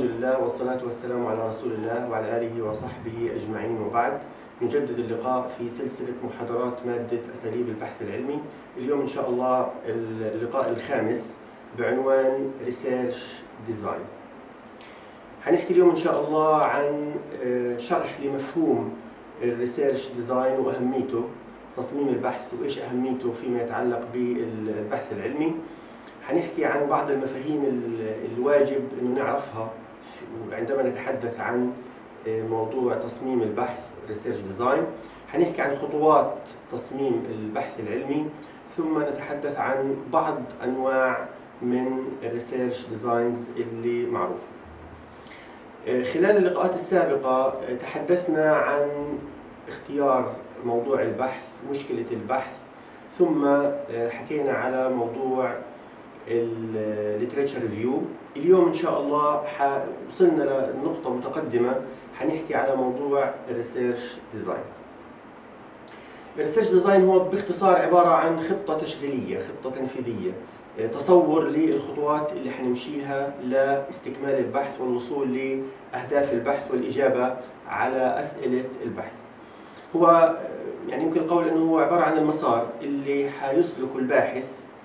لله والصلاة والسلام على رسول الله وعلى آله وصحبه أجمعين، وبعد. نجدد اللقاء في سلسلة محاضرات مادة أساليب البحث العلمي. اليوم إن شاء الله اللقاء الخامس بعنوان ريسيرش ديزاين. هنحكي اليوم إن شاء الله عن شرح لمفهوم الريسيرش ديزاين وأهميته، تصميم البحث وإيش أهميته فيما يتعلق بالبحث العلمي. هنحكي عن بعض المفاهيم الواجب إنه نعرفها عندما نتحدث عن موضوع تصميم البحث ريسيرش ديزاين. هنحكي عن خطوات تصميم البحث العلمي، ثم نتحدث عن بعض أنواع من الريسيرش ديزاينز اللي معروفة. خلال اللقاءات السابقة تحدثنا عن اختيار موضوع البحث، مشكلة البحث، ثم حكينا على موضوع الليتريتشر ريفيو. اليوم إن شاء الله وصلنا لنقطة متقدمة، هنحكي على موضوع الريسيرش ديزاين. الريسيرش ديزاين هو باختصار عبارة عن خطة تشغيلية، خطة تنفيذية، تصور للخطوات اللي حنمشيها لاستكمال البحث والوصول لأهداف البحث والإجابة على أسئلة البحث. هو يعني يمكن القول أنه هو عبارة عن المسار اللي حيسلك الباحث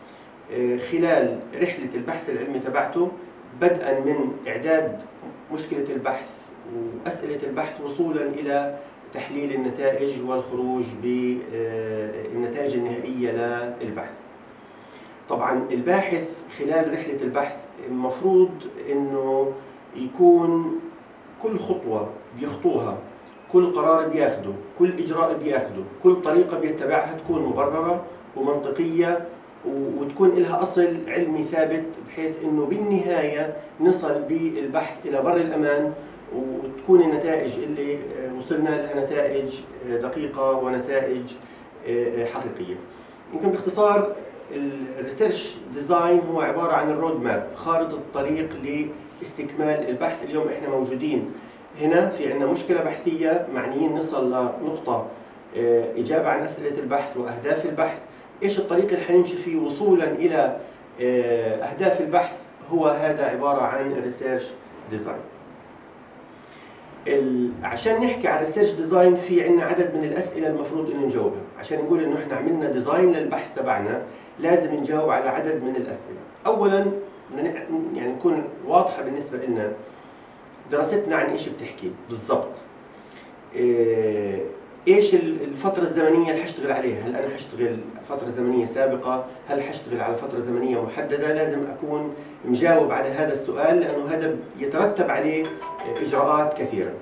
خلال رحلة البحث العلمي تبعته، بدءا من إعداد مشكلة البحث وأسئلة البحث وصولا إلى تحليل النتائج والخروج بالنتائج النهائية للبحث. طبعا الباحث خلال رحلة البحث المفروض أنه يكون كل خطوة بيخطوها، كل قرار بياخده، كل إجراء بياخده، كل طريقة بيتبعها تكون مبررة ومنطقية وتكون لها أصل علمي ثابت، بحيث أنه بالنهاية نصل بالبحث إلى بر الأمان، وتكون النتائج اللي وصلنا لها نتائج دقيقة ونتائج حقيقية. يمكن باختصار الريسيرش ديزاين هو عبارة عن الرود ماب، خارطة الطريق لاستكمال البحث. اليوم احنا موجودين هنا في عندنا مشكلة بحثية، معنيين نصل لنقطة إجابة عن أسئلة البحث وأهداف البحث. إيش الطريق اللي حنمشي فيه وصولا إلى أهداف البحث؟ هو هذا عبارة عن الريسيرش ديزاين. عشان نحكي عن الريسيرش ديزاين في عندنا عدد من الأسئلة المفروض إنه نجاوبها. عشان نقول إنه إحنا عملنا ديزاين للبحث تبعنا لازم نجاوب على عدد من الأسئلة. أولاً يعني نكون واضحة بالنسبة لنا دراستنا عن إيش بتحكي بالضبط. إيش الفترة الزمنية اللي حشتغل عليها؟ هل أنا حشتغل فترة زمنية سابقة؟ هل حشتغل على فترة زمنية محددة؟ لازم أكون مجاوب على هذا السؤال، لأنه هذا يترتب عليه إجراءات كثيرة.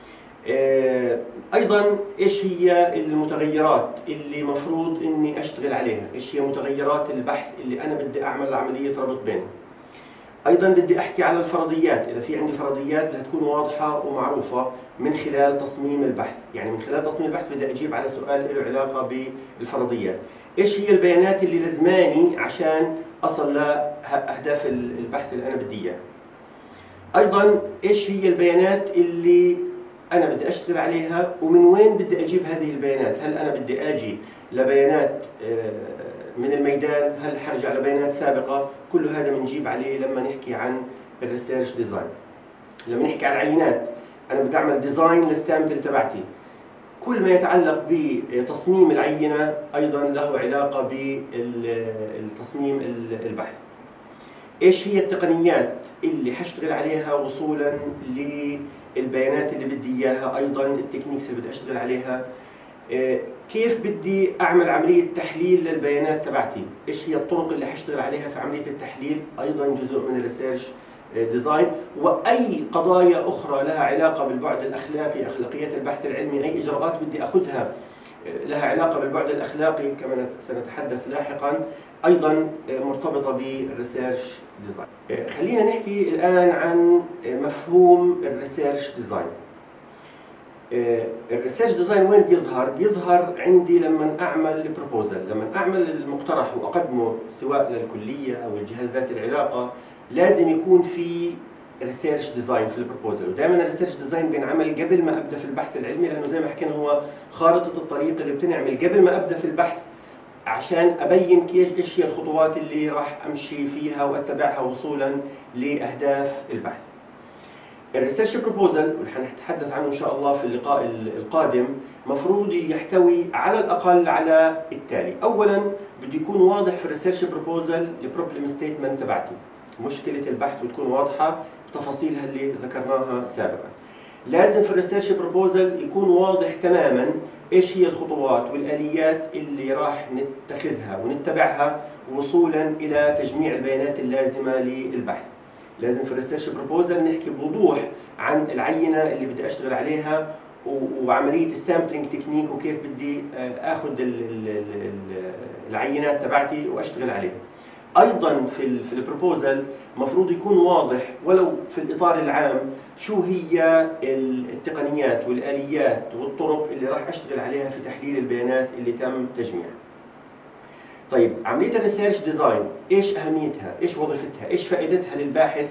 أيضاً إيش هي المتغيرات اللي مفروض إني أشتغل عليها؟ إيش هي متغيرات البحث اللي أنا بدي أعمل عملية ربط بينها؟ أيضاً بدي أحكي على الفرضيات، إذا في عندي فرضيات بدها تكون واضحة ومعروفة من خلال تصميم البحث. يعني من خلال تصميم البحث بدي أجيب على سؤال له علاقة بالفرضيات. إيش هي البيانات اللي لزماني عشان أصل لأهداف البحث اللي أنا بدي إياها؟ أيضاً إيش هي البيانات اللي أنا بدي أشتغل عليها ومن وين بدي أجيب هذه البيانات؟ هل أنا بدي أجي لبيانات من الميدان؟ هل حرجع لبيانات سابقة؟ كل هذا بنجيب عليه لما نحكي عن الريسيرش ديزاين. لما نحكي عن العينات، أنا بدي أعمل ديزاين للسامبل تبعتي. كل ما يتعلق بتصميم العينة أيضا له علاقة بتصميم البحث. إيش هي التقنيات اللي حشتغل عليها وصولا للبيانات اللي بدي إياها؟ أيضا التكنيكس اللي بدي أشتغل عليها. كيف بدي أعمل عملية تحليل للبيانات تبعتي؟ إيش هي الطرق اللي حشتغل عليها في عملية التحليل؟ أيضا جزء من الريسيرش ديزاين. وأي قضايا أخرى لها علاقة بالبعد الأخلاقي، أخلاقيات البحث العلمي، أي إجراءات بدي أخذها لها علاقة بالبعد الأخلاقي كما سنتحدث لاحقا، أيضا مرتبطة بالريسيرش ديزاين. خلينا نحكي الآن عن مفهوم الريسيرش ديزاين. الريسيرش ديزاين وين بيظهر؟ بيظهر عندي لما أعمل بروبوزل، لما أعمل المقترح وأقدمه سواء للكلية أو الجهات ذات العلاقة، لازم يكون في ريسيرش ديزاين في البروبوزل. ودائما الريسيرش ديزاين بينعمل قبل ما أبدأ في البحث العلمي، لأنه زي ما حكينا هو خارطة الطريق اللي بتنعمل قبل ما أبدأ في البحث، عشان أبين إيش هي الخطوات اللي راح أمشي فيها وأتبعها وصولا لأهداف البحث. الريسيرش بروبوزل واللي حنتحدث عنه ان شاء الله في اللقاء القادم مفروض يحتوي على الاقل على التالي. اولا بده يكون واضح في الريسيرش بروبوزل البروبلم ستيتمنت تبعتي، مشكله البحث وتكون واضحه بتفاصيلها اللي ذكرناها سابقا. لازم في الريسيرش بروبوزل يكون واضح تماما ايش هي الخطوات والاليات اللي راح نتخذها ونتبعها وصولا الى تجميع البيانات اللازمه للبحث. لازم في الريسيرش بروبوزل نحكي بوضوح عن العينه اللي بدي اشتغل عليها وعمليه السامبلينج تكنيك وكيف بدي اخذ العينات تبعتي واشتغل عليها. ايضا في البروبوزل مفروض يكون واضح ولو في الاطار العام شو هي التقنيات والاليات والطرق اللي راح اشتغل عليها في تحليل البيانات اللي تم تجميعها. طيب عمليه الريسيرش ديزاين ايش اهميتها؟ ايش وظيفتها؟ ايش فائدتها للباحث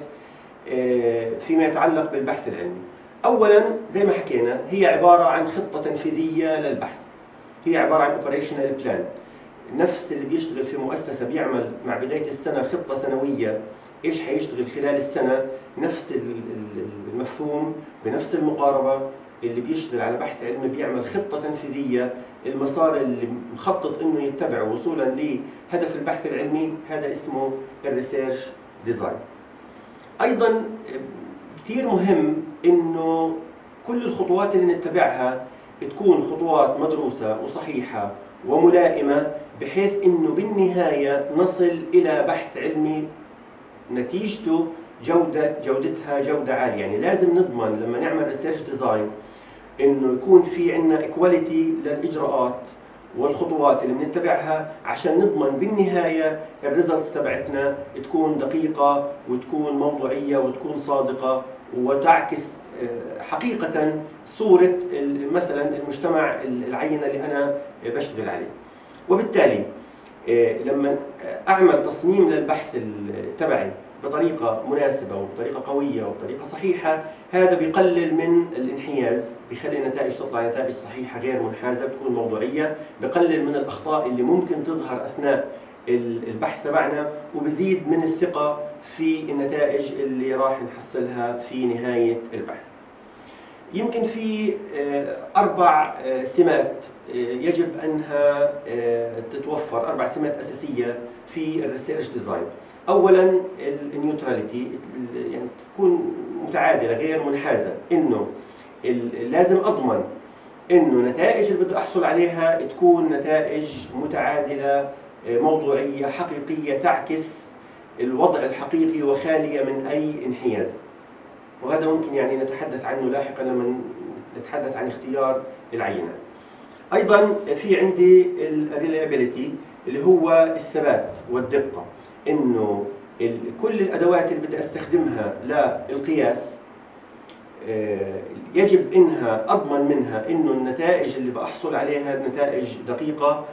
فيما يتعلق بالبحث العلمي؟ اولا زي ما حكينا هي عباره عن خطه تنفيذيه للبحث. هي عباره عن اوبريشنال بلان. نفس اللي بيشتغل في مؤسسه بيعمل مع بدايه السنه خطه سنويه ايش حيشتغل خلال السنه، نفس المفهوم بنفس المقاربه اللي بيشتغل على بحث علمي بيعمل خطه تنفيذيه، المسار اللي مخطط انه يتبعه وصولا لهدف البحث العلمي هذا اسمه الريسيرش ديزاين. ايضا كثير مهم انه كل الخطوات اللي نتبعها تكون خطوات مدروسه وصحيحه وملائمه بحيث انه بالنهايه نصل الى بحث علمي نتيجته جودتها جوده عاليه. يعني لازم نضمن لما نعمل ريسيرش ديزاين انه يكون في عندنا ايكواليتي للاجراءات والخطوات اللي بنتبعها عشان نضمن بالنهايه الريزلتس تبعتنا تكون دقيقه وتكون موضوعيه وتكون صادقه وتعكس حقيقه صوره مثلا المجتمع العينه اللي انا بشتغل عليه. وبالتالي لما اعمل تصميم للبحث تبعي بطريقه مناسبه وبطريقه قويه وبطريقه صحيحه هذا بيقلل من الانحياز، بيخلي النتائج تطلع نتائج صحيحه غير منحازه بتكون موضوعيه، بقلل من الاخطاء اللي ممكن تظهر اثناء البحث تبعنا، وبزيد من الثقه في النتائج اللي راح نحصلها في نهايه البحث. يمكن في 4 سمات يجب انها تتوفر، 4 سمات اساسيه في الريسيرش ديزاين. اولا النيوتراليتي، يعني تكون متعادله غير منحازه، انه لازم اضمن انه النتائج اللي بدي احصل عليها تكون نتائج متعادله موضوعيه حقيقيه تعكس الوضع الحقيقي وخاليه من اي انحياز. وهذا ممكن يعني نتحدث عنه لاحقا لما نتحدث عن اختيار العينات. ايضا في عندي الريليابيليتي اللي هو الثبات والدقه، انه كل الادوات اللي بدي استخدمها للقياس يجب انها اضمن منها انه النتائج اللي بحصل عليها نتائج دقيقه،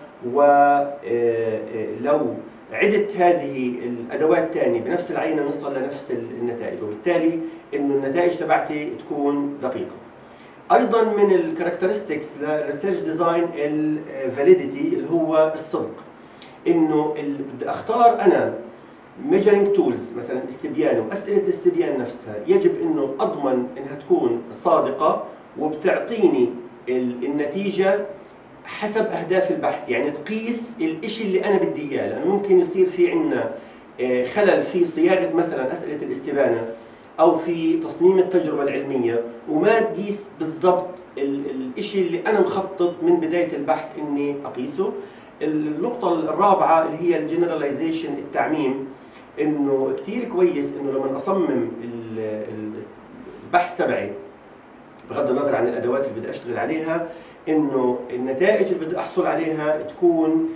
ولو عدت هذه الادوات ثاني بنفس العينه نصل لنفس النتائج، وبالتالي انه النتائج تبعتي تكون دقيقه. ايضا من الكاركترستكس للريسيرش ديزاين الفاليديتي اللي هو الصدق، انه بدي اختار انا ميجرينج تولز مثلا استبيان واسئله الاستبيان نفسها يجب انه اضمن انها تكون صادقه وبتعطيني النتيجه حسب اهداف البحث، يعني تقيس الشيء اللي انا بدي اياه، لانه ممكن يصير في عندنا خلل في صياغه مثلا اسئله الاستبانه او في تصميم التجربه العلميه وما تقيس بالضبط الشيء اللي انا مخطط من بدايه البحث اني اقيسه. النقطه الرابعه اللي هي الجنراليزيشن، التعميم، انه كثير كويس انه لما اصمم البحث تبعي بغض النظر عن الادوات اللي بدي اشتغل عليها انه النتائج اللي بدي احصل عليها تكون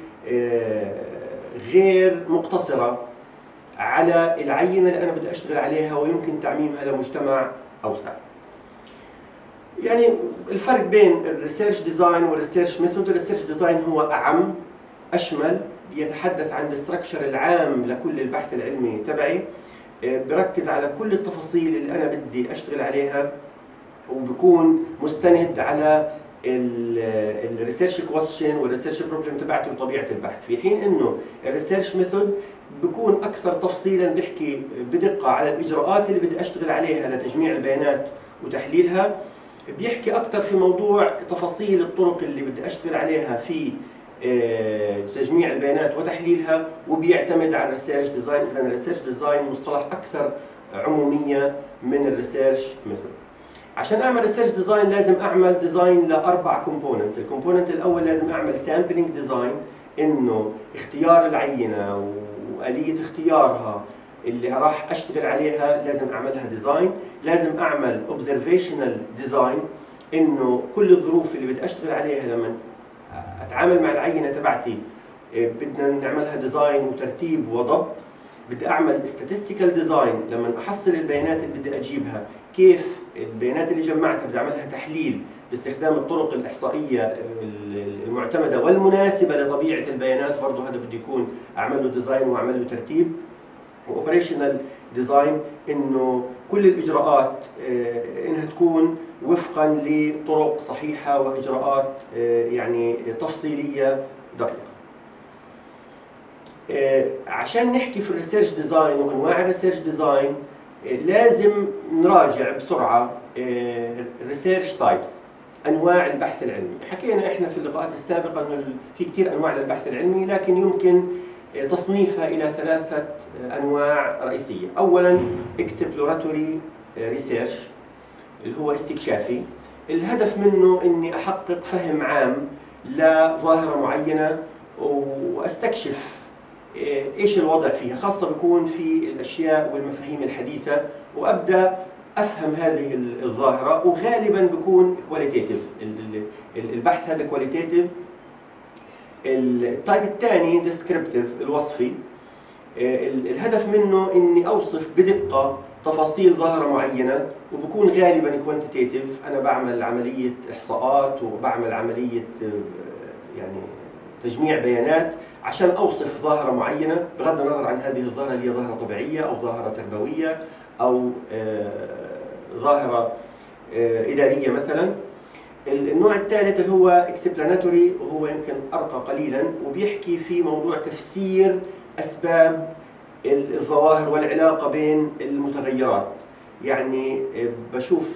غير مقتصره على العينه اللي انا بدي اشتغل عليها ويمكن تعميمها لمجتمع اوسع. يعني الفرق بين الريسيرش ديزاين والريسيرش ميثود، الريسيرش ديزاين هو اعم اشمل، بيتحدث عن الاستراكشر العام لكل البحث العلمي تبعي، بركز على كل التفاصيل اللي انا بدي اشتغل عليها وبكون مستند على الريسيرش كويستشن والريسيرش بروبلم تبعته وطبيعه البحث، في حين انه الريسيرش ميثود بكون اكثر تفصيلا، بيحكي بدقه على الاجراءات اللي بدي اشتغل عليها لتجميع البيانات وتحليلها، بيحكي اكثر في موضوع تفاصيل الطرق اللي بدي اشتغل عليها في تجميع البيانات وتحليلها، وبيعتمد على الريسيرش ديزاين. اذا الريسيرش ديزاين مصطلح اكثر عموميه من الريسيرش ميثود. عشان اعمل ريسيرش ديزاين لازم اعمل ديزاين لاربع كومبوننتس. الكومبوننت الاول لازم اعمل سامبلينج ديزاين، انه اختيار العينه واليه اختيارها اللي راح اشتغل عليها لازم اعملها ديزاين. لازم اعمل اوبزرفيشنال ديزاين، انه كل الظروف اللي بدي اشتغل عليها لما اتعامل مع العينه تبعتي بدنا نعملها ديزاين وترتيب وضبط. بدي اعمل statistical ديزاين، لما احصل البيانات اللي بدي اجيبها كيف البيانات اللي جمعتها بدي اعملها تحليل باستخدام الطرق الاحصائيه المعتمده والمناسبه لطبيعه البيانات، برضه هذا بده يكون اعمل له ديزاين واعمل له ترتيب. واوبريشنال ديزاين، انه كل الاجراءات انها تكون وفقا لطرق صحيحه واجراءات يعني تفصيليه دقيقه. عشان نحكي في الريسيرش ديزاين وانواع الريسيرش ديزاين لازم نراجع بسرعه الريسيرش تايبس، انواع البحث العلمي. حكينا احنا في اللقاءات السابقه انه في كثير انواع للبحث العلمي، لكن يمكن تصنيفها الى ثلاثه انواع رئيسيه. اولا exploratory research اللي هو استكشافي، الهدف منه اني احقق فهم عام لظاهره معينه واستكشف ايش الوضع فيها، خاصه بيكون في الاشياء والمفاهيم الحديثه، وابدا افهم هذه الظاهره. وغالبا بيكون كواليتيتيف، البحث هذا كواليتيتيف. التايب الثاني ديسكريبتيف الوصفي، الهدف منه اني اوصف بدقه تفاصيل ظاهره معينه، وبكون غالبا كوانتيتيف، انا بعمل عمليه احصاءات وبعمل عمليه يعني تجميع بيانات عشان اوصف ظاهره معينه، بغض النظر عن هذه الظاهره اللي هي ظاهره طبيعيه او ظاهره تربويه او ظاهره اداريه مثلا. النوع الثالث اللي هو اكسبلاناتوري، وهو يمكن ارقى قليلا، وبيحكي في موضوع تفسير اسباب الظواهر والعلاقه بين المتغيرات. يعني بشوف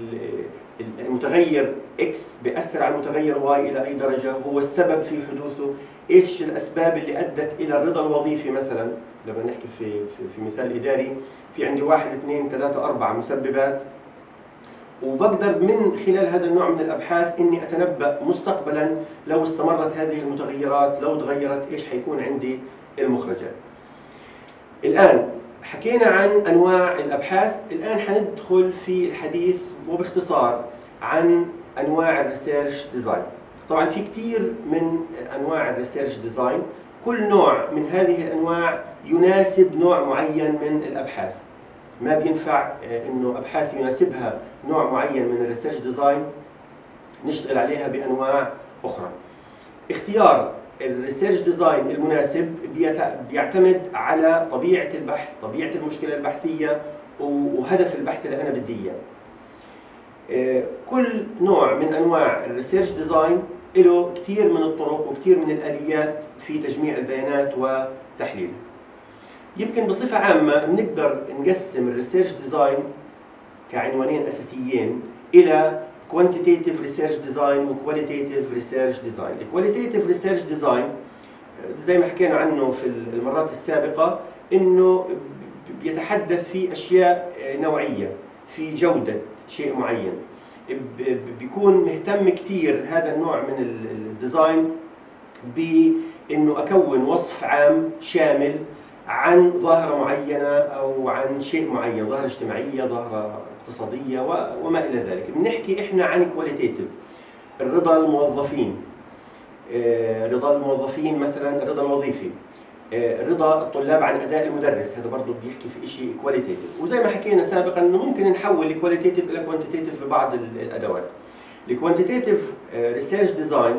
المتغير اكس بيأثر على المتغير واي الى اي درجه، هو السبب في حدوثه، ايش الاسباب اللي ادت الى الرضا الوظيفي مثلا. لما نحكي في مثال اداري، في عندي 1 2 3 4 مسببات، وبقدر من خلال هذا النوع من الابحاث اني اتنبأ مستقبلا لو استمرت هذه المتغيرات، لو تغيرت ايش حيكون عندي المخرجات. الان حكينا عن انواع الابحاث، الان حندخل في الحديث وباختصار عن انواع الريسيرش ديزاين. طبعا في كثير من انواع الريسيرش ديزاين، كل نوع من هذه الانواع يناسب نوع معين من الابحاث. ما بينفع انه ابحاث يناسبها نوع معين من الريسيرش ديزاين نشتغل عليها بانواع اخرى. اختيار الريسيرش ديزاين المناسب بيعتمد على طبيعه البحث، طبيعه المشكله البحثيه، وهدف البحث اللي انا بدي اياه. كل نوع من انواع الريسيرش ديزاين له كثير من الطرق وكثير من الاليات في تجميع البيانات وتحليلها. يمكن بصفه عامه بنقدر نقسم الريسيرش ديزاين كعنوانين اساسيين الى quantitative research design و qualitative research design. ال qualitative research design زي ما حكينا عنه في المرات السابقة، انه بيتحدث في اشياء نوعية، في جودة شيء معين. بيكون مهتم كثير هذا النوع من الديزاين بانه اكون وصف عام شامل عن ظاهرة معينة او عن شيء معين، ظاهرة اجتماعية، ظاهرة اقتصادية وما إلى ذلك. بنحكي إحنا عن كواليتيتيف، الرضا الموظفين، رضا الموظفين مثلا، الرضا الوظيفي، رضا الطلاب عن أداء المدرس، هذا برضه بيحكي في شيء كواليتيتيف. وزي ما حكينا سابقا إنه ممكن نحول الكواليتيتيف إلى كوانتيتيف ببعض الأدوات. الكوانتيتيف ريسيرش ديزاين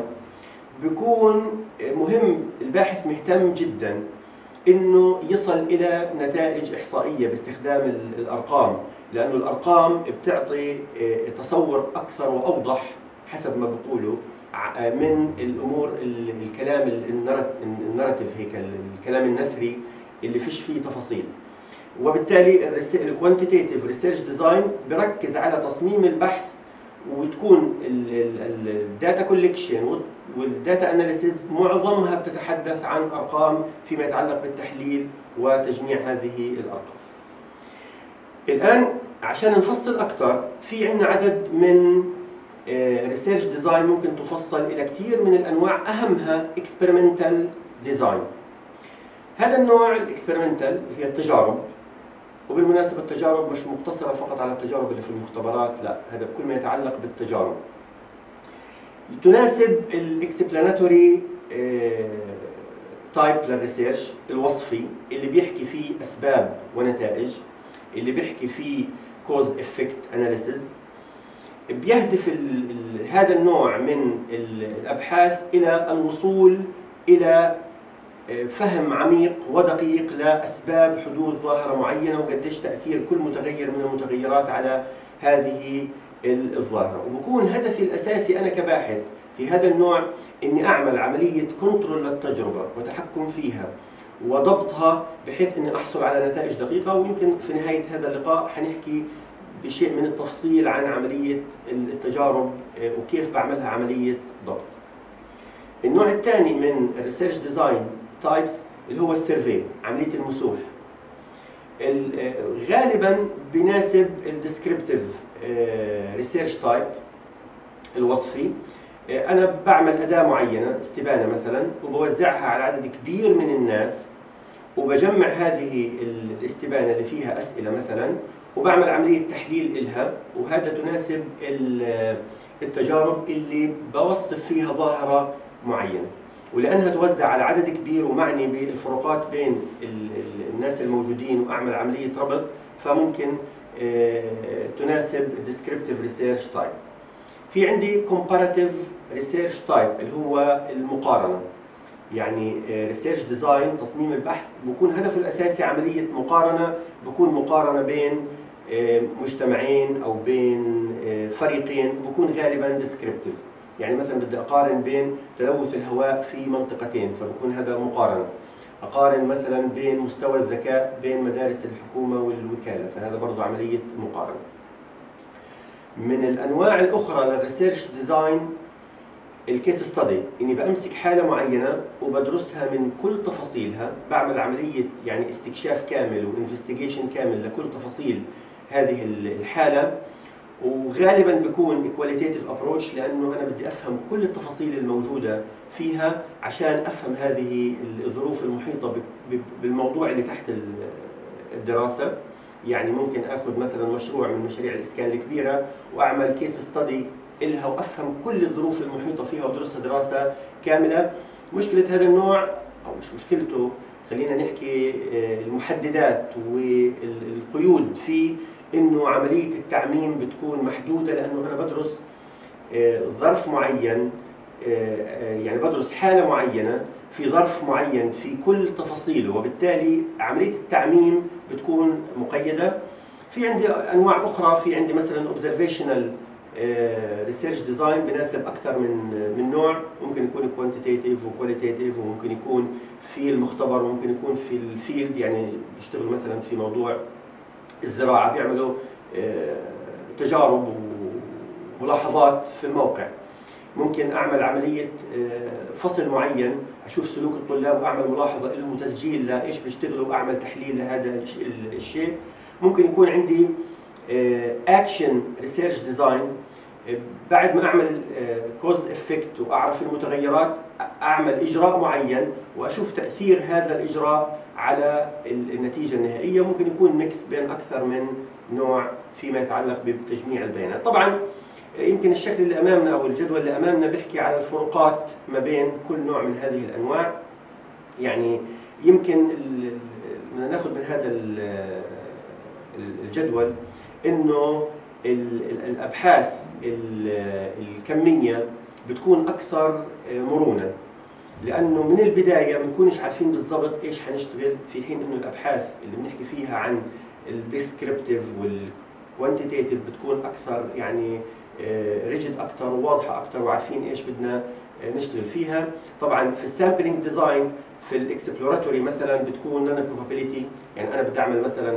بيكون مهم، الباحث مهتم جدا إنه يصل إلى نتائج إحصائية باستخدام الأرقام، لأنه الأرقام بتعطي تصور أكثر وأوضح حسب ما بقولوا من الامور الكلام النراتيف، هيك الكلام النثري اللي فيش فيه تفاصيل. وبالتالي الكوانتيتيف ريسيرش ديزاين بركز على تصميم البحث، وتكون الداتا كوليكشن والداتا اناليسيز معظمها بتتحدث عن ارقام فيما يتعلق بالتحليل وتجميع هذه الارقام. الان عشان نفصل اكثر، في عندنا عدد من ريسيرش ديزاين ممكن تفصل الى كثير من الانواع، اهمها اكسبيرمنتال ديزاين. هذا النوع الاكسبيرمنتال هي التجارب، وبالمناسبة التجارب مش مقتصرة فقط على التجارب اللي في المختبرات، لا، هذا كل ما يتعلق بالتجارب. تناسب الاكسبلاناتوري تايب للريسيرش، الوصفي اللي بيحكي فيه أسباب ونتائج، اللي بيحكي فيه كوز افكت اناليسيز. بيهدف هذا النوع من الأبحاث إلى الوصول إلى فهم عميق ودقيق لأسباب حدوث ظاهرة معينة وقديش تأثير كل متغير من المتغيرات على هذه الظاهرة. وبكون هدفي الأساسي أنا كباحث في هذا النوع إني أعمل عملية كنترول للتجربة وتحكم فيها وضبطها بحيث إني أحصل على نتائج دقيقة. ويمكن في نهاية هذا اللقاء حنحكي بشيء من التفصيل عن عملية التجارب وكيف بعملها عملية ضبط. النوع الثاني من الريسيرش ديزاين تايبس اللي هو السيرفي، عملية المسوح. غالبا بيناسب الديسكريبتيف ريسيرش تايب، الوصفي. أنا بعمل أداة معينة، استبانة مثلا، وبوزعها على عدد كبير من الناس، وبجمع هذه الاستبانة اللي فيها أسئلة مثلا، وبعمل عملية تحليل إلها. وهذا تناسب التجارب اللي بوصف فيها ظاهرة معينة، ولأنها توزع على عدد كبير ومعني بالفروقات بين الناس الموجودين وأعمل عملية ربط، فممكن تناسب descriptive research type. في عندي comparative research type اللي هو المقارنة، يعني research design تصميم البحث بكون هدفه الأساسي عملية مقارنة، بكون مقارنة بين مجتمعين أو بين فريقين، بكون غالبا descriptive. يعني مثلا بدي أقارن بين تلوث الهواء في منطقتين، فبكون هذا مقارنة. أقارن مثلا بين مستوى الذكاء بين مدارس الحكومة والوكالة، فهذا برضو عملية مقارنة. من الأنواع الأخرى للريسيرش ديزاين الكيس ستادي، إني بأمسك حالة معينة وبدرسها من كل تفاصيلها، بعمل عملية يعني استكشاف كامل وانفستيجيشن كامل لكل تفاصيل هذه الحالة. وغالبا بيكون كواليتيتيف ابروتش، لانه انا بدي افهم كل التفاصيل الموجوده فيها عشان افهم هذه الظروف المحيطه بالموضوع اللي تحت الدراسه. يعني ممكن اخذ مثلا مشروع من مشاريع الاسكان الكبيره واعمل كيس ستادي لها وافهم كل الظروف المحيطه فيها وادرسها دراسه كامله. مشكله هذا النوع، او مش مشكلته، خلينا نحكي المحددات والقيود فيه، انه عمليه التعميم بتكون محدوده، لانه انا بدرس ظرف معين، يعني بدرس حاله معينه في ظرف معين في كل تفاصيله، وبالتالي عمليه التعميم بتكون مقيده. في عندي انواع اخرى، في عندي مثلا اوبزرفيشنال ريسيرش ديزاين بناسب اكثر من نوع، ممكن يكون كوانتيتيف وكواليتيف، وممكن يكون في المختبر، وممكن يكون في الفيلد، يعني بيشتغلوا مثلا في موضوع الزراعة، بيعملوا تجارب وملاحظات في الموقع. ممكن أعمل عملية فصل معين، أشوف سلوك الطلاب وأعمل ملاحظة لهم وتسجيل لإيش بيشتغلوا وأعمل تحليل لهذا الشيء. ممكن يكون عندي أكشن ريسيرش ديزاين، بعد ما أعمل كوز إفكت وأعرف المتغيرات، أعمل إجراء معين وأشوف تأثير هذا الإجراء على النتيجة النهائية. ممكن يكون ميكس بين أكثر من نوع فيما يتعلق بتجميع البيانات. طبعا يمكن الشكل اللي أمامنا أو الجدول اللي أمامنا بيحكي على الفروقات ما بين كل نوع من هذه الأنواع. يعني يمكن ناخذ من هذا الجدول إنه الأبحاث الكمية بتكون أكثر مرونة، لأنه من البداية ما بنكونش عارفين بالضبط إيش حنشتغل، في حين إنه الأبحاث اللي بنحكي فيها عن الديسكريبتيف والكوانتيتيف بتكون أكثر يعني ريجيد اكثر وواضحه اكثر وعارفين ايش بدنا نشتغل فيها. طبعا في السامبلينج ديزاين في الاكسبلوراتوري مثلا بتكون نون بروبابيليتي، يعني انا بدي اعمل مثلا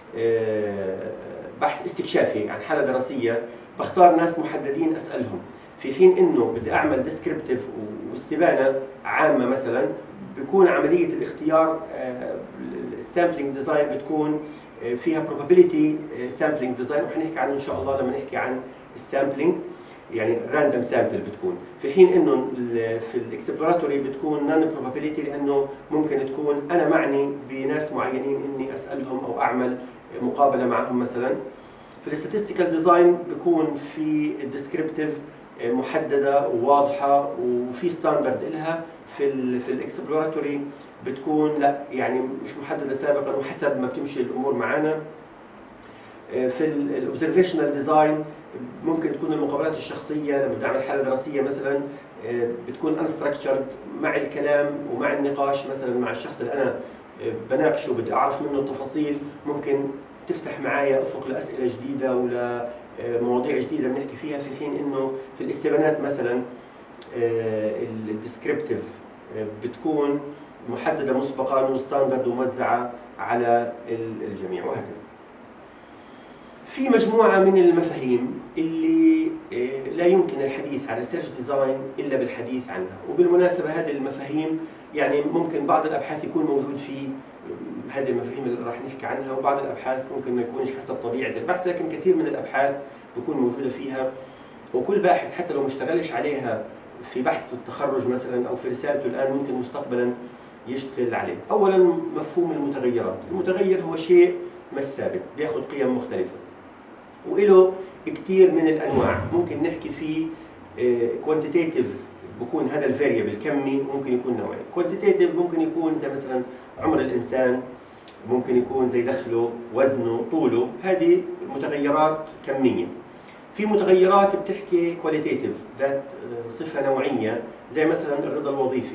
بحث استكشافي عن حاله دراسيه، بختار ناس محددين اسالهم، في حين انه بدي اعمل ديسكريبتيف واستبانه عامه مثلا بيكون عمليه الاختيار السامبلينج ديزاين بتكون فيها probability sampling design، وحنحكي عنه ان شاء الله لما نحكي عن السامبلينج، يعني راندوم سامبل بتكون، في حين انه في الاكسبلوراتوري بتكون نون probability لانه ممكن تكون انا معني بناس معينين اني اسالهم او اعمل مقابله معهم مثلا. في الاستاتستيكال ديزاين بيكون في الديسكريبتيف محدده وواضحه وفي ستاندرد لها، في الاكسبلوراتوري بتكون لا يعني مش محدده سابقا وحسب ما بتمشي الامور معنا. في الاوبزرفيشنال ديزاين ممكن تكون المقابلات الشخصيه لما بدي اعمل حاله دراسيه مثلا بتكون انستراكشرد مع الكلام ومع النقاش مثلا مع الشخص اللي انا بناقشه بدي اعرف منه التفاصيل، ممكن تفتح معايا افق لاسئله جديده ولا مواضيع جديده بنحكي فيها، في حين انه في الاستبانات مثلا الديسكريبتيف بتكون محدده مسبقا وستاندرد وموزعه على الجميع وهكذا. في مجموعه من المفاهيم اللي لا يمكن الحديث عن الريسيرش ديزاين الا بالحديث عنها، وبالمناسبه هذه المفاهيم يعني ممكن بعض الابحاث يكون موجود في هذه المفاهيم اللي راح نحكي عنها، وبعض الابحاث ممكن ما يكونش حسب طبيعه البحث، لكن كثير من الابحاث بتكون موجوده فيها، وكل باحث حتى لو ما اشتغلش عليها في بحث التخرج مثلا او في رسالته الان ممكن مستقبلا يشتغل عليه. اولا مفهوم المتغيرات، المتغير هو شيء مش ثابت بياخذ قيم مختلفه وله كثير من الانواع، ممكن نحكي فيه كوانتيتيف بكون هذا الفاريبل كمي، ممكن يكون نوعي. كوانتيتيف ممكن يكون زي مثلا عمر الانسان، ممكن يكون زي دخله، وزنه، طوله، هذه متغيرات كميه. في متغيرات بتحكي كواليتيتيف ذات صفه نوعيه زي مثلا الرضا الوظيفي،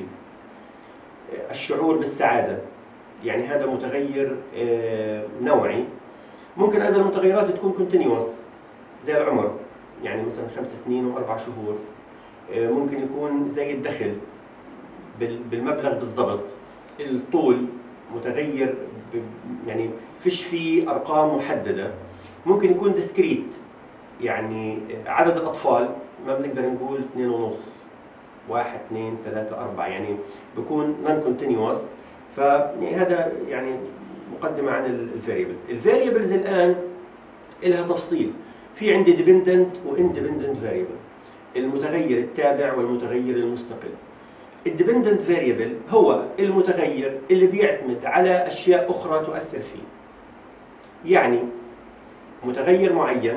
الشعور بالسعاده، يعني هذا متغير نوعي. ممكن ايضا المتغيرات تكون كونتينيوس زي العمر، يعني مثلا 5 سنين و4 شهور. ممكن يكون زي الدخل بالمبلغ بالضبط. الطول متغير يعني فيش فيه ارقام محدده. ممكن يكون ديسكريت، يعني عدد الاطفال ما بنقدر نقول 2.5 1 2 3 4، يعني بيكون نون كونتينيوس. فهذا يعني مقدمه عن الفاريبلز. الفاريبلز الان لها تفصيل، في عندي ديبندنت واندبندنت فاريبل، المتغير التابع والمتغير المستقل. الديبندنت فاريبل هو المتغير اللي بيعتمد على اشياء اخرى تؤثر فيه، يعني متغير معين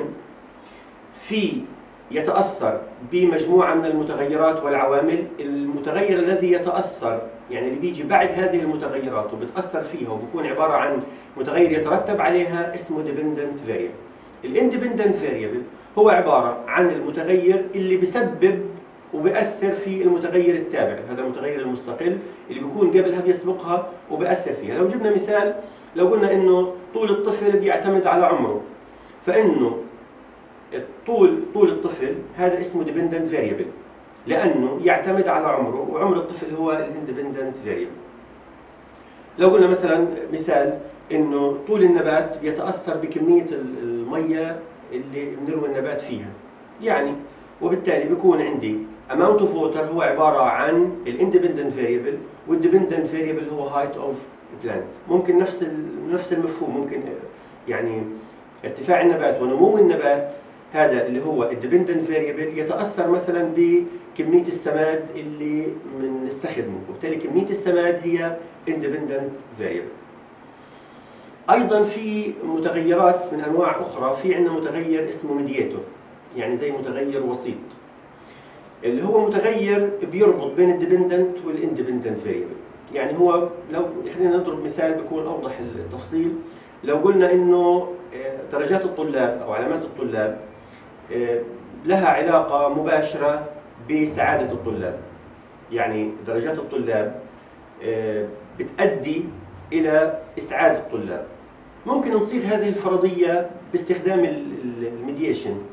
يتاثر بمجموعه من المتغيرات والعوامل. المتغير الذي يتاثر يعني اللي بيجي بعد هذه المتغيرات وبتاثر فيها وبكون عباره عن متغير يترتب عليها اسمه ديبندنت فاريبل. الاندبندنت فاريبل هو عباره عن المتغير اللي بسبب وبأثر في المتغير التابع، هذا المتغير المستقل اللي بيكون قبلها بيسبقها وبأثر فيها. لو جبنا مثال، لو قلنا انه طول الطفل بيعتمد على عمره، فانه طول الطفل هذا اسمه dependent variable لانه يعتمد على عمره، وعمر الطفل هو الاندبندنت variable. لو قلنا مثلا مثال انه طول النبات بيتاثر بكميه الميه اللي بنروي النبات فيها، يعني وبالتالي بيكون عندي amount of water هو عباره عن الاندبندنت variable، والديبندنت variable هو height of plant. ممكن نفس المفهوم، ممكن يعني ارتفاع النبات ونمو النبات هذا اللي هو الديبندنت فاريبل يتاثر مثلا بكميه السماد اللي بنستخدمه، وبالتالي كميه السماد هي اندبندنت فاريبل. ايضا في متغيرات من انواع اخرى، في عندنا متغير اسمه ميدياتور، يعني زي متغير وسيط، اللي هو متغير بيربط بين الديبندنت والاندبندنت فاريبل. يعني هو لو خلينا نضرب مثال بيكون اوضح التفصيل. لو قلنا انه درجات الطلاب او علامات الطلاب لها علاقه مباشره بسعاده الطلاب، يعني درجات الطلاب بتؤدي الى اسعاد الطلاب. ممكن نصيغ هذه الفرضيه باستخدام الميديشن،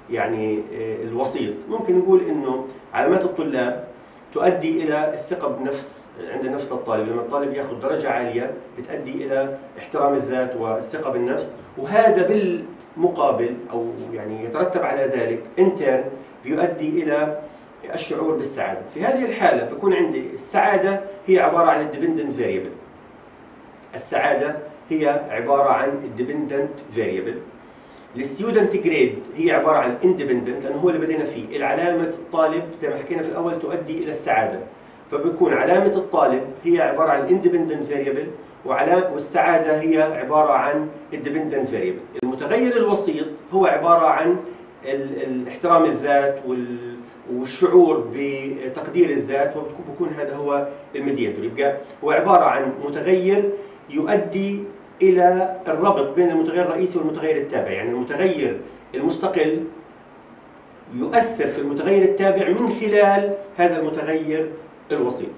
يعني الوسيط، ممكن نقول انه علامات الطلاب تؤدي الى الثقه بنفس عند نفس الطالب. لما الطالب ياخذ درجه عاليه بتؤدي الى احترام الذات والثقه بالنفس، وهذا بالمقابل او يعني يترتب على ذلك انترن بيؤدي الى الشعور بالسعاده. في هذه الحاله بكون عندي السعاده هي عباره عن الديبندنت فاريبل. السعاده هي عباره عن الديبندنت فاريبل. الستودنت جريد هي عباره عن اندبندنت، لانه هو اللي بدينا فيه. العلامه الطالب زي ما حكينا في الاول تؤدي الى السعاده، فبكون علامه الطالب هي عباره عن اندبندنت فاريبل، والسعاده هي عباره عن الديبندنت فاريبل. المتغير الوسيط هو عباره عن احترام الذات والشعور بتقدير الذات، وبكون هذا هو الميدياتور. يبقى هو عباره عن متغير يؤدي إلى الربط بين المتغير الرئيسي والمتغير التابع. يعني المتغير المستقل يؤثر في المتغير التابع من خلال هذا المتغير الوسيط.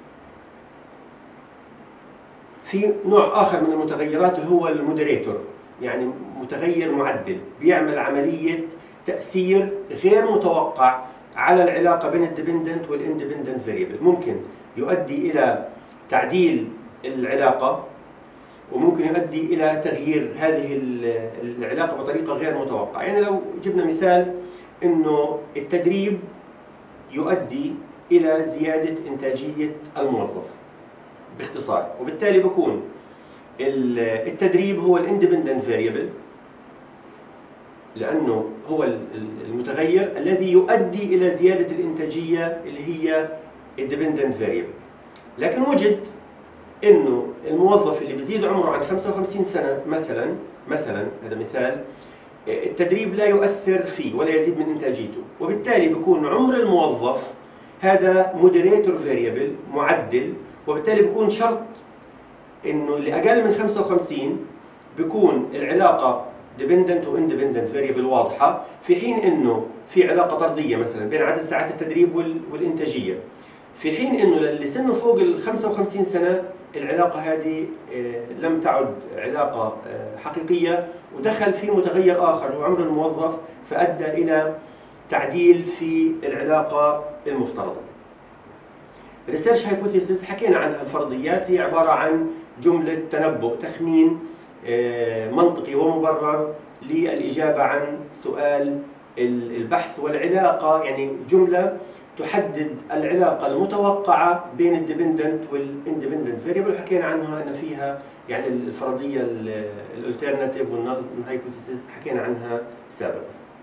في نوع آخر من المتغيرات اللي هو المودريتور، يعني متغير معدل بيعمل عملية تأثير غير متوقع على العلاقة بين الديبندنت والاندبندنت فاريبل. ممكن يؤدي إلى تعديل العلاقة، وممكن يؤدي إلى تغيير هذه العلاقة بطريقة غير متوقعة. يعني لو جبنا مثال إنه التدريب يؤدي إلى زيادة إنتاجية الموظف باختصار، وبالتالي بكون التدريب هو الاندبندنت فاريبل، لأنه هو المتغير الذي يؤدي إلى زيادة الإنتاجية اللي هي الديبندنت فاريبل. لكن وجد انه الموظف اللي بيزيد عمره عن 55 سنه مثلا هذا مثال، التدريب لا يؤثر فيه ولا يزيد من انتاجيته، وبالتالي بيكون عمر الموظف هذا مودريتور فاريبل معدل، وبالتالي بيكون شرط انه اللي اقل من 55 بيكون العلاقه ديبندنت واندبندنت فاريبل واضحه، في حين انه في علاقه طرديه مثلا بين عدد ساعات التدريب والانتاجيه، في حين انه اللي سنه فوق ال 55 سنه العلاقة هذه لم تعد علاقة حقيقية، ودخل في متغير آخر هو عمر الموظف، فأدى إلى تعديل في العلاقة المفترضة. ريسيرش هايبوثيسيس حكينا عنها، الفرضيات هي عبارة عن جملة تنبؤ تخمين منطقي ومبرر للإجابة عن سؤال البحث، والعلاقة يعني جملة تحدد العلاقة المتوقعة بين الديبندنت والاندبندنت فاريبل، وحكينا عنها ان فيها يعني الفرضية الالترناتيف والنون هايبوثيسيس حكينا عنها سابقا.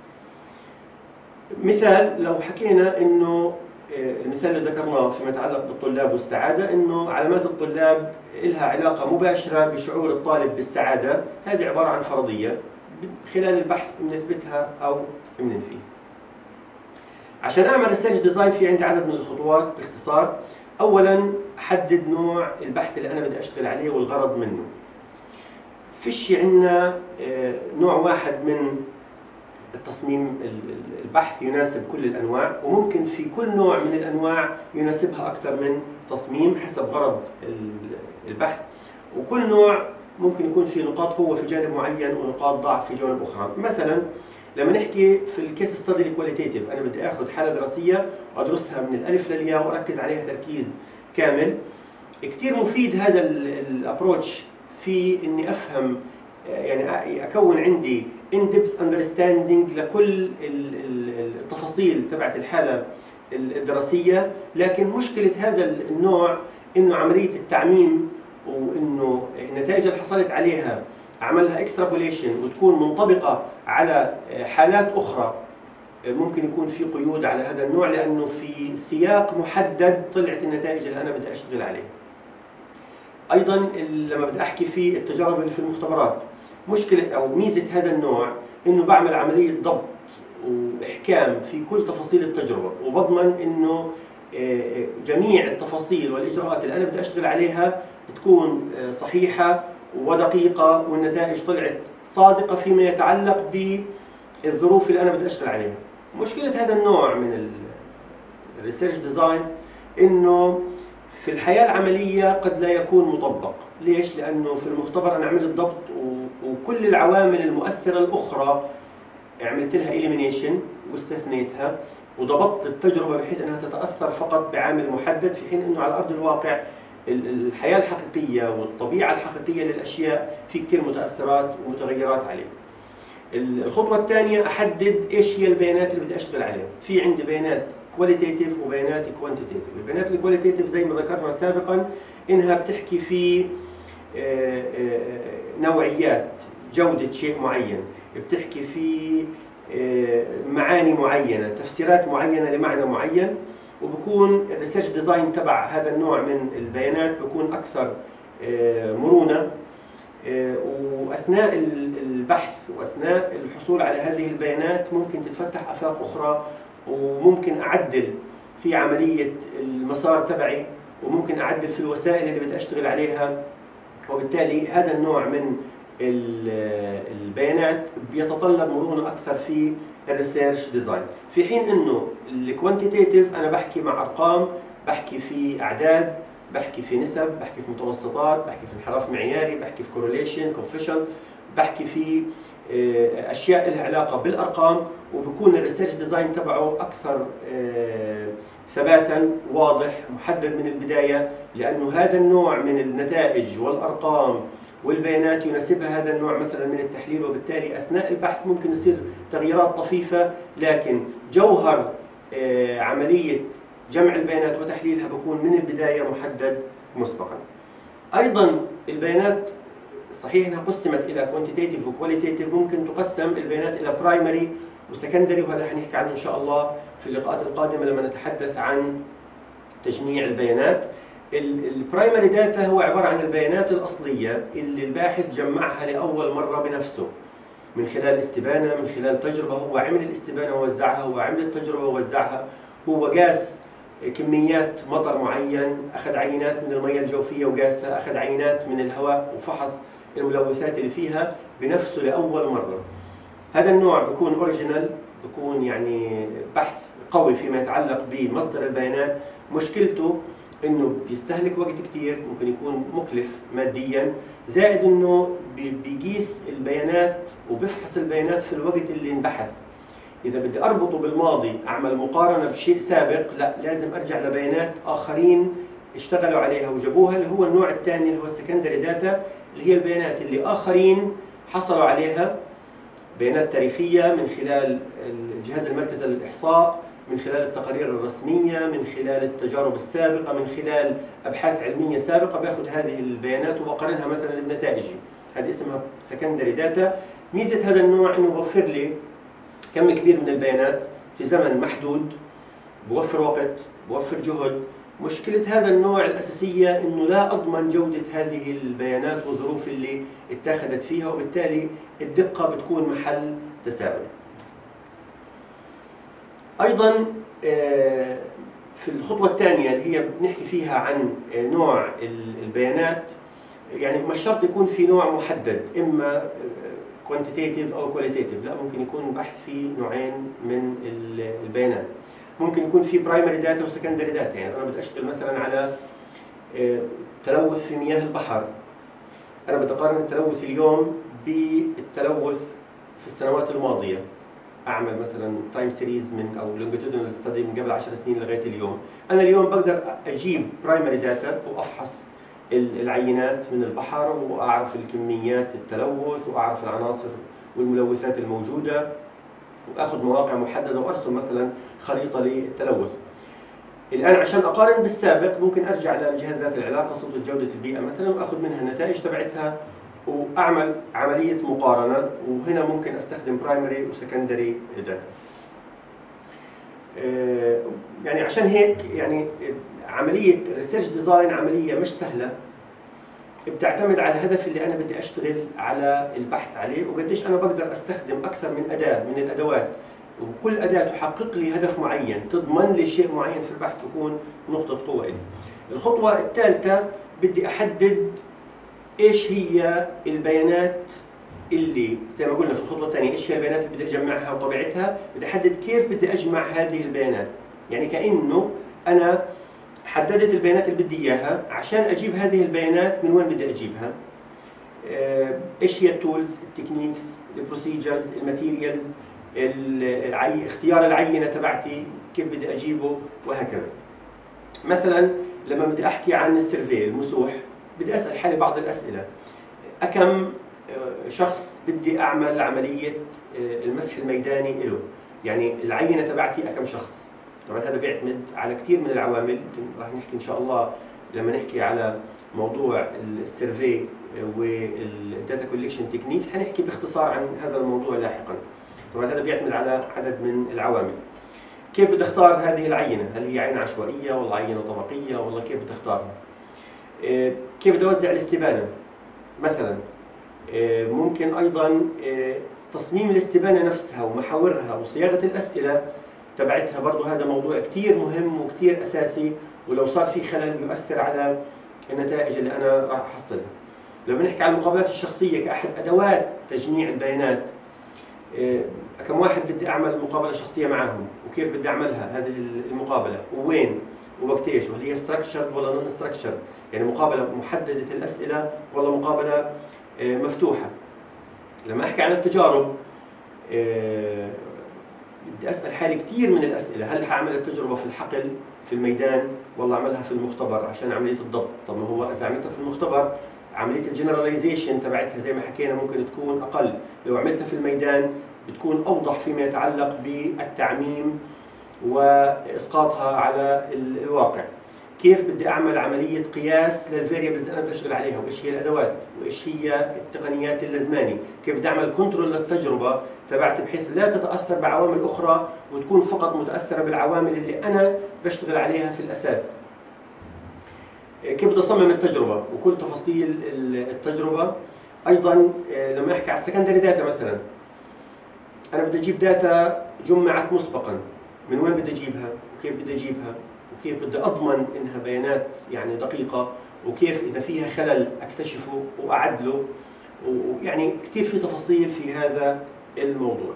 مثال لو حكينا انه المثال اللي ذكرناه فيما يتعلق بالطلاب والسعادة، انه علامات الطلاب لها علاقة مباشرة بشعور الطالب بالسعادة، هذه عبارة عن فرضية خلال البحث بنثبتها او بننفيها. عشان اعمل ريسيرش ديزاين في عندي عدد من الخطوات باختصار. اولا احدد نوع البحث اللي انا بدي اشتغل عليه والغرض منه. فيش عندنا نوع واحد من التصميم البحث يناسب كل الانواع، وممكن في كل نوع من الانواع يناسبها اكثر من تصميم حسب غرض البحث، وكل نوع ممكن يكون في نقاط قوه في جانب معين ونقاط ضعف في جوانب اخرى. مثلا لما نحكي في الكيس ستادي الكواليتيتيف، انا بدي اخذ حاله دراسيه وادرسها من الالف للياء واركز عليها تركيز كامل. كثير مفيد هذا الابروتش في اني افهم، يعني اكون عندي in depth understanding لكل التفاصيل تبعت الحاله الدراسيه. لكن مشكله هذا النوع انه عمليه التعميم، وانه النتائج اللي حصلت عليها عملها اكسترابوليشن وتكون منطبقه على حالات اخرى، ممكن يكون في قيود على هذا النوع لانه في سياق محدد طلعت النتائج اللي انا بدي اشتغل عليها. ايضا لما بدي احكي في التجارب اللي في المختبرات، مشكله او ميزه هذا النوع انه بعمل عمليه ضبط واحكام في كل تفاصيل التجربه، وبضمن انه جميع التفاصيل والاجراءات اللي انا بدي اشتغل عليها تكون صحيحه ودقيقه، والنتائج طلعت صادقه فيما يتعلق بالظروف اللي انا بدي اشتغل عليها. مشكله هذا النوع من الريسيرش ديزاين انه في الحياه العمليه قد لا يكون مطبق. ليش؟ لانه في المختبر انا عملت ضبط وكل العوامل المؤثره الاخرى عملت لها إليمينيشن واستثنيتها وضبطت التجربة بحيث أنها تتأثر فقط بعامل محدد، في حين أنه على أرض الواقع الحياة الحقيقية والطبيعة الحقيقية للأشياء في كثير متأثرات ومتغيرات عليها. الخطوة الثانية أحدد إيش هي البيانات اللي بدي أشتغل عليها. في عندي بيانات كواليتيتيف وبيانات كوانتيتيف. البيانات الكواليتيتيف زي ما ذكرنا سابقا إنها بتحكي في نوعيات جودة شيء معين، بتحكي في معاني معينة، تفسيرات معينة لمعنى معين، وبكون الريسيرش ديزاين تبع هذا النوع من البيانات بكون أكثر مرونة. وأثناء البحث وأثناء الحصول على هذه البيانات ممكن تتفتح آفاق أخرى، وممكن أعدل في عملية المسار تبعي، وممكن أعدل في الوسائل اللي بدي أشتغل عليها. وبالتالي هذا النوع من البيانات بيتطلب مرونة أكثر في الريسيرش ديزاين، في حين إنه الكوانتيتيف أنا بحكي مع أرقام، بحكي في أعداد، بحكي في نسب، بحكي في متوسطات، بحكي في انحراف معياري، بحكي في كورليشن كوفيشنت، بحكي في أشياء لها علاقة بالأرقام، وبكون الريسيرش ديزاين تبعه أكثر ثباتا، واضح، محدد من البداية، لأنه هذا النوع من النتائج والأرقام والبيانات يناسبها هذا النوع مثلا من التحليل، وبالتالي أثناء البحث ممكن يصير تغييرات طفيفة، لكن جوهر عملية جمع البيانات وتحليلها بكون من البداية محدد مسبقا. أيضا البيانات صحيح أنها قسمت إلى كوانتيتيف وكواليتيف، ممكن تقسم البيانات إلى برايمري وسكندري، وهذا حنحكي عنه إن شاء الله في اللقاءات القادمة لما نتحدث عن تجميع البيانات. البرايمري داتا هو عبارة عن البيانات الأصلية اللي الباحث جمعها لأول مرة بنفسه من خلال استبانة، من خلال تجربة، هو عمل الاستبانة ووزعها، هو عمل التجربة ووزعها، هو قاس كميات مطر معين، أخذ عينات من المياه الجوفية وقاسها، أخذ عينات من الهواء وفحص الملوثات اللي فيها بنفسه لأول مرة. هذا النوع بيكون أوريجينال، بيكون يعني بحث قوي فيما يتعلق بمصدر البيانات. مشكلته انه بيستهلك وقت كثير، ممكن يكون مكلف ماديا، زائد انه بيقيس البيانات وبيفحص البيانات في الوقت اللي انبحث. اذا بدي اربطه بالماضي، اعمل مقارنه بشيء سابق، لا، لازم ارجع لبيانات اخرين اشتغلوا عليها وجابوها، اللي هو النوع الثاني اللي هو السكندري داتا، اللي هي البيانات اللي اخرين حصلوا عليها، بيانات تاريخيه من خلال الجهاز المركزي للاحصاء، من خلال التقارير الرسمية، من خلال التجارب السابقة، من خلال أبحاث علمية سابقة، باخذ هذه البيانات وبقارنها مثلا بنتائجي. هذه اسمها سكندري داتا. ميزة هذا النوع إنه بوفر لي كم كبير من البيانات في زمن محدود، بوفر وقت، بوفر جهد. مشكلة هذا النوع الأساسية إنه لا أضمن جودة هذه البيانات والظروف اللي اتخذت فيها، وبالتالي الدقة بتكون محل تساؤل. أيضاً في الخطوة الثانية اللي هي بنحكي فيها عن نوع البيانات، يعني مش شرط يكون في نوع محدد، إما كوانتيتيف أو كواليتيف، لا، ممكن يكون بحث في نوعين من البيانات. ممكن يكون في برايمري داتا وسكندري داتا، يعني أنا بدي أشتغل مثلاً على تلوث في مياه البحر، أنا بدي أقارن التلوث اليوم بالتلوث في السنوات الماضية، اعمل مثلا تايم سيريز من او لونجيتودينال ستدي من قبل 10 سنين لغايه اليوم. انا اليوم بقدر اجيب برايمري داتا وافحص العينات من البحر، واعرف الكميات التلوث، واعرف العناصر والملوثات الموجوده، واخذ مواقع محدده، وارسم مثلا خريطه للتلوث. الان عشان اقارن بالسابق ممكن ارجع للجهاز ذات العلاقه، سلطه جوده البيئه مثلا، واخذ منها النتائج تبعتها واعمل عمليه مقارنه، وهنا ممكن استخدم برايمري وسكندري داتا. يعني عشان هيك يعني عمليه الريسيرش ديزاين عمليه مش سهله، بتعتمد على الهدف اللي انا بدي اشتغل على البحث عليه، وقديش انا بقدر استخدم اكثر من اداه من الادوات، وكل اداه تحقق لي هدف معين، تضمن لي شيء معين في البحث، تكون نقطه قوه لي. الخطوه الثالثه بدي احدد ايش هي البيانات اللي زي ما قلنا في الخطوه الثانيه، ايش هي البيانات اللي بدي اجمعها وطبيعتها، بدي احدد كيف بدي اجمع هذه البيانات. يعني كانه انا حددت البيانات اللي بدي اياها، عشان اجيب هذه البيانات من وين بدي اجيبها؟ ايش هي التولز، التكنيكس، البروسيجرز، الماتيريالز، اختيار العينة تبعتي كيف بدي أجيبه وهكذا. مثلا لما بدي أحكي عن السيرفي المسوح بدي أسأل حالي بعض الأسئلة. أكم شخص بدي أعمل عملية المسح الميداني له؟ يعني العينة تبعتي أكم شخص؟ طبعا هذا بيعتمد على كثير من العوامل، راح نحكي إن شاء الله لما نحكي على موضوع السيرفي والداتا كوليكشن تكنيكس حنحكي باختصار عن هذا الموضوع لاحقا. طبعا هذا بيعتمد على عدد من العوامل. كيف بدي اختار هذه العينة؟ هل هي عينة عشوائية ولا عينة طبقية ولا كيف بدي اختارها؟ كيف بدي اوزع الاستبانة؟ مثلا ممكن ايضا تصميم الاستبانة نفسها ومحاورها وصياغة الأسئلة تبعتها، برضه هذا موضوع كثير مهم وكثير أساسي، ولو صار في خلل يؤثر على النتائج اللي أنا راح أحصلها. لو بنحكي عن المقابلات الشخصية كأحد أدوات تجميع البيانات، كم واحد بدي أعمل مقابلة شخصية معهم وكيف بدي أعملها هذه المقابلة ووين ووقتيش، وهل هي structured ولا non structured، يعني مقابلة محددة الأسئلة ولا مقابلة مفتوحة. لما أحكي عن التجارب بدي أسأل حالي كثير من الأسئلة. هل هعمل التجربة في الحقل في الميدان ولا أعملها في المختبر عشان عملية الضبط؟ طب ما هو إذا عملتها في المختبر عملية الجنراليزيشن تبعتها زي ما حكينا ممكن تكون أقل، لو عملتها في الميدان بتكون أوضح فيما يتعلق بالتعميم وإسقاطها على الواقع. كيف بدي أعمل عملية قياس للفاريبلز اللي أنا بدي أشتغل عليها، وإيش هي الأدوات، وإيش هي التقنيات اللازماني، كيف بدي أعمل كنترول للتجربة تبعتي بحيث لا تتأثر بعوامل أخرى وتكون فقط متأثرة بالعوامل اللي أنا بشتغل عليها في الأساس. كيف بدي أصمم التجربة وكل تفاصيل التجربة. أيضا لما أحكي على السكندري داتا مثلا، أنا بدي أجيب داتا جمعت مسبقا، من وين بدي أجيبها وكيف بدي أجيبها وكيف بدي أضمن إنها بيانات يعني دقيقة، وكيف إذا فيها خلل أكتشفه وأعدله، ويعني كثير في تفاصيل في هذا الموضوع.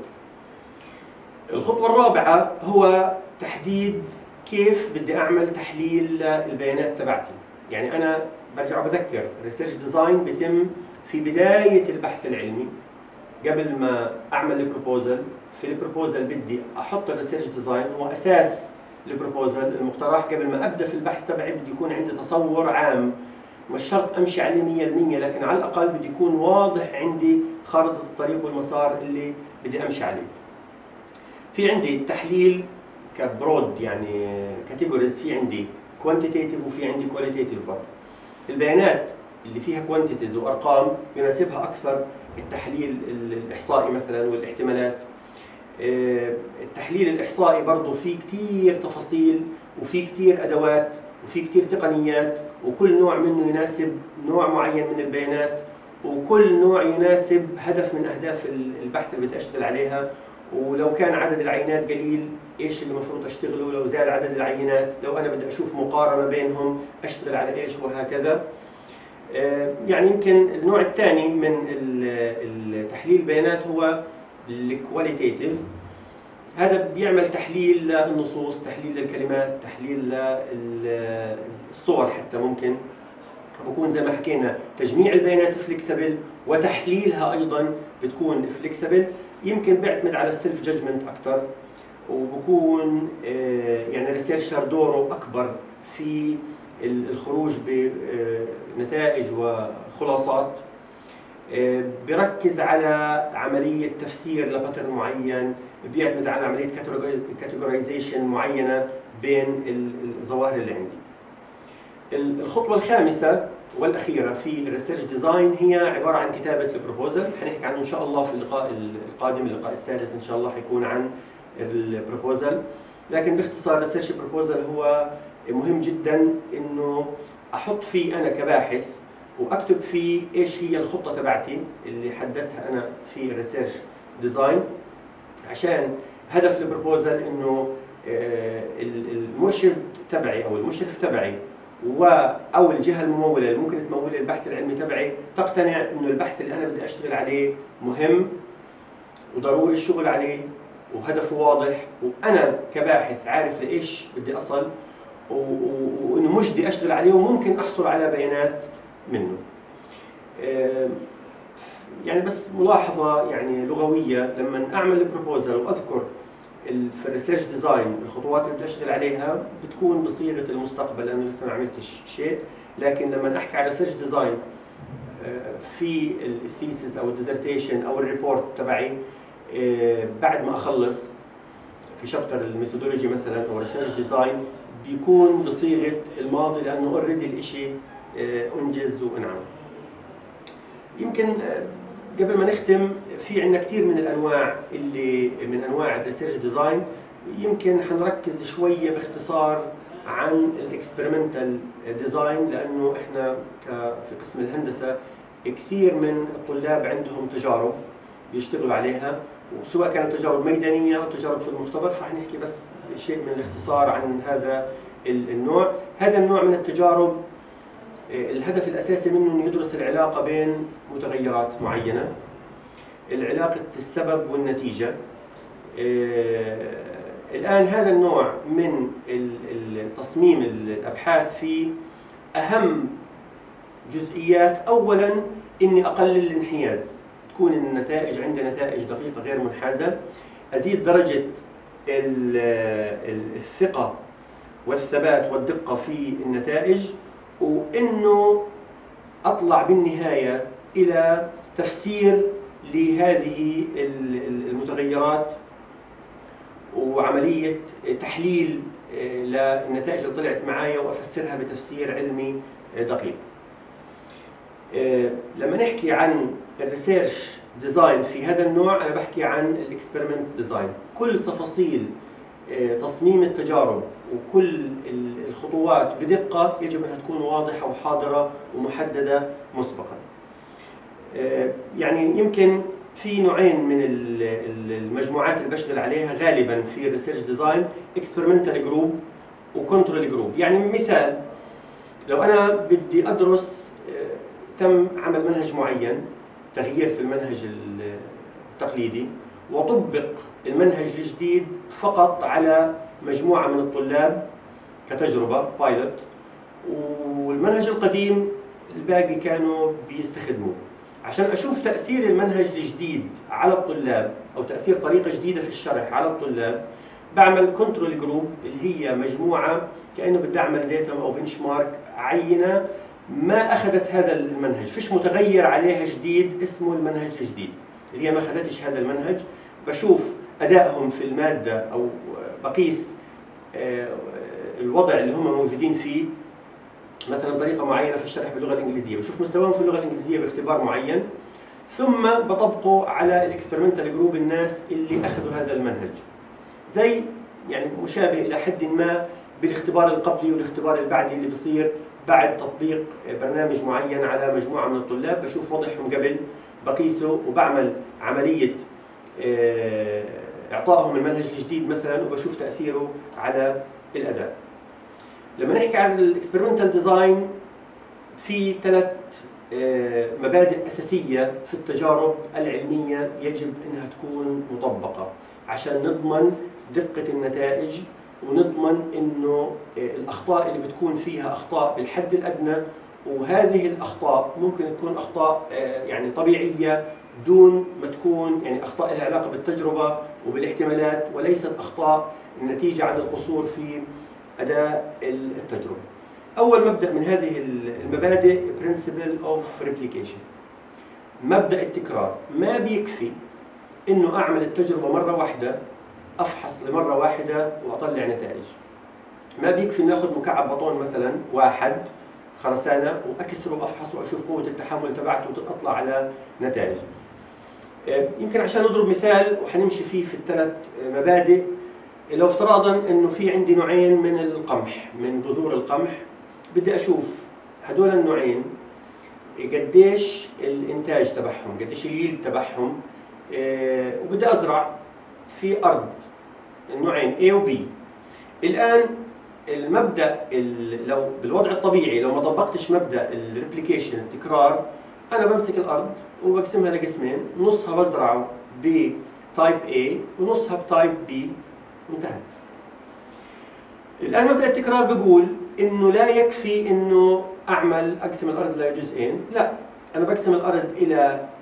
الخطوة الرابعة هو تحديد كيف بدي أعمل تحليل البيانات تبعتي. يعني أنا برجع بذكر الريسيرش ديزاين بيتم في بداية البحث العلمي قبل ما أعمل البروبوزل. في البروبوزل بدي أحط الريسيرش ديزاين هو أساس البروبوزل المقترح. قبل ما أبدأ في البحث تبعي بدي يكون عندي تصور عام، مش شرط أمشي عليه 100%، لكن على الأقل بدي يكون واضح عندي خارطة الطريق والمسار اللي بدي أمشي عليه. في عندي تحليل كبرود يعني كاتيجوريز، في عندي كوانتيتيف وفي عندي كواليتيف. برضه البيانات اللي فيها كوانتيتيز وأرقام يناسبها أكثر التحليل الإحصائي مثلا والاحتمالات. التحليل الإحصائي برضه فيه كثير تفاصيل وفي كثير أدوات وفي كثير تقنيات، وكل نوع منه يناسب نوع معين من البيانات، وكل نوع يناسب هدف من أهداف البحث اللي بدي أشتغل عليها. ولو كان عدد العينات قليل إيش اللي المفروض أشتغله، لو زاد عدد العينات، لو أنا بدي أشوف مقارنة بينهم أشتغل على إيش، وهكذا. يعني يمكن النوع الثاني من تحليل البيانات هو الكواليتيف. هذا بيعمل تحليل للنصوص، تحليل للكلمات، تحليل للصور حتى ممكن. بكون زي ما حكينا تجميع البيانات فليكسبل وتحليلها أيضا بتكون فليكسبل. يمكن بيعتمد على السيلف جادجمنت أكثر، وبكون يعني الريسيرشر دوره أكبر في الخروج بنتائج وخلاصات. بيركز على عملية تفسير لباترن معين، بيعتمد على عملية كاتيجورايزيشن معينة بين الظواهر اللي عندي. الخطوة الخامسة والأخيرة في الريسيرش ديزاين هي عبارة عن كتابة البروبوزل. حنحكي عنه إن شاء الله في اللقاء القادم، اللقاء السادس إن شاء الله حيكون عن البروبوزل. لكن باختصار الريسيرش بروبوزل هو مهم جدا إنه أحط فيه أنا كباحث واكتب فيه ايش هي الخطه تبعتي اللي حددتها انا في الريسيرش ديزاين، عشان هدف البروبوزل انه المرشد تبعي او المشرف تبعي او الجهه المموله اللي ممكن تمول البحث العلمي تبعي تقتنع انه البحث اللي انا بدي اشتغل عليه مهم وضروري الشغل عليه وهدفه واضح، وانا كباحث عارف لايش بدي اصل، وانه مجدي اشتغل عليه وممكن احصل على بيانات منه. يعني بس ملاحظة يعني لغوية، لما أعمل البروبوزل وأذكر في الريسيرش ديزاين الخطوات اللي بدي أشتغل عليها بتكون بصيغة المستقبل لأنه لسه ما عملتش شيء، لكن لما أحكي على ريسيرش ديزاين في الثيسيس أو الديزرتيشن أو الريبورت تبعي بعد ما أخلص في شابتر الميثودولوجي مثلا أو ريسيرش ديزاين بيكون بصيغة الماضي لأنه اوريدي الإشي أنجز وانعمل. يمكن قبل ما نختم في عندنا كثير من الانواع اللي من انواع الريسيرش ديزاين، يمكن حنركز شويه باختصار عن الاكسبيرمنتال ديزاين لانه احنا في قسم الهندسه كثير من الطلاب عندهم تجارب بيشتغلوا عليها، وسواء كانت تجارب ميدانيه او تجارب في المختبر، فحنحكي بس شيء من الاختصار عن هذا النوع. هذا النوع من التجارب الهدف الأساسي منه أنه يدرس العلاقة بين متغيرات معينة، العلاقة السبب والنتيجة. الآن هذا النوع من تصميم الأبحاث فيه أهم جزئيات. أولاً إني أقلل الانحياز، تكون النتائج عندي نتائج دقيقة غير منحازة، أزيد درجة الثقة والثبات والدقة في النتائج، وإنه أطلع بالنهاية إلى تفسير لهذه المتغيرات وعملية تحليل للنتائج اللي طلعت معايا وأفسرها بتفسير علمي دقيق. لما نحكي عن الريسيرش ديزاين في هذا النوع أنا بحكي عن الاكسبيرمنت ديزاين، كل تفاصيل تصميم التجارب وكل الخطوات بدقة يجب أنها تكون واضحة وحاضرة ومحددة مسبقا. يعني يمكن في نوعين من المجموعات اللي بشتغل عليها غالبا في الريسيرش ديزاين، اكسبيرمنتال جروب وكنترول جروب. يعني مثال، لو أنا بدي أدرس تم عمل منهج معين، تغيير في المنهج التقليدي، وطبق المنهج الجديد فقط على مجموعة من الطلاب كتجربة بايلوت، والمنهج القديم الباقي كانوا بيستخدموه. عشان أشوف تأثير المنهج الجديد على الطلاب أو تأثير طريقة جديدة في الشرح على الطلاب، بعمل كنترول جروب اللي هي مجموعة كأنه بدي أعمل داتا أو بنش مارك عينة ما أخذت هذا المنهج، فيش متغير عليها جديد اسمه المنهج الجديد، اللي هي ما أخذتش هذا المنهج. بشوف أدائهم في المادة أو بقيس الوضع اللي هم موجودين فيه، مثلا طريقة معينة في الشرح باللغة الإنجليزية، بشوف مستواهم في اللغة الإنجليزية باختبار معين، ثم بطبقه على الاكسبيرمنتال جروب الناس اللي أخذوا هذا المنهج. زي يعني مشابه إلى حد ما بالاختبار القبلي والاختبار البعدي اللي بصير بعد تطبيق برنامج معين على مجموعة من الطلاب، بشوف وضعهم قبل، بقيسه وبعمل عملية إعطائهم المنهج الجديد مثلا، وبشوف تأثيره على الأداء. لما نحكي عن الاكسبيرمنتال ديزاين في 3 مبادئ أساسية في التجارب العلمية يجب أنها تكون مطبقة عشان نضمن دقة النتائج، ونضمن أنه الأخطاء اللي بتكون فيها أخطاء بالحد الأدنى، وهذه الأخطاء ممكن تكون أخطاء يعني طبيعية دون ما تكون يعني أخطاء لها علاقة بالتجربة وبالاحتمالات، وليست أخطاء نتيجة عن القصور في أداء التجربة. أول مبدأ من هذه المبادئ Principle of Replication، مبدأ التكرار. ما بيكفي إنه أعمل التجربة مرة واحدة، أفحص لمرة واحدة وأطلع نتائج. ما بيكفي إني آخذ مكعب بطون مثلا واحد خرسانة وأكسره وأفحص وأشوف قوة التحمل تبعته وأطلع على نتائج. يمكن عشان نضرب مثال وحنمشي فيه في ال3 مبادئ، لو افتراضا إنه في عندي نوعين من القمح، من بذور القمح، بدي أشوف هدول النوعين قديش الإنتاج تبعهم، قديش اليلد تبعهم، وبدي أزرع في أرض النوعين A و B. الآن المبدأ لو بالوضع الطبيعي لو ما طبقتش مبدأ الريبليكيشن التكرار، أنا بمسك الأرض وبقسمها لقسمين، نصها بزرعه بتايب A ونصها بتايب B، انتهت. الآن مبدأ التكرار بيقول إنه لا يكفي إنه أقسم الأرض لجزئين، لا، أنا بقسم الأرض إلى